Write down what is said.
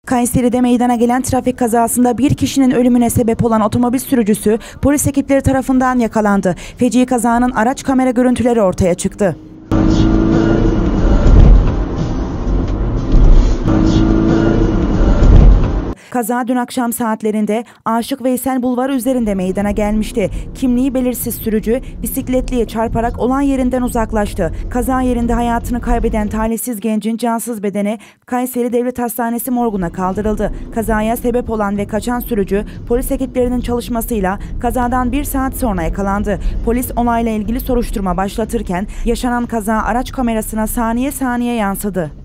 Kayseri'de meydana gelen trafik kazasında bir kişinin ölümüne sebep olan otomobil sürücüsü polis ekipleri tarafından yakalandı. Feci kazanın araç kamera görüntüleri ortaya çıktı. Kaza dün akşam saatlerinde Aşık Veysel Bulvarı üzerinde meydana gelmişti. Kimliği belirsiz sürücü bisikletliye çarparak olay yerinden uzaklaştı. Kaza yerinde hayatını kaybeden talihsiz gencin cansız bedeni Kayseri Devlet Hastanesi morguna kaldırıldı. Kazaya sebep olan ve kaçan sürücü polis ekiplerinin çalışmasıyla kazadan 1 saat sonra yakalandı. Polis olayla ilgili soruşturma başlatırken yaşanan kaza araç kamerasına saniye saniye yansıdı.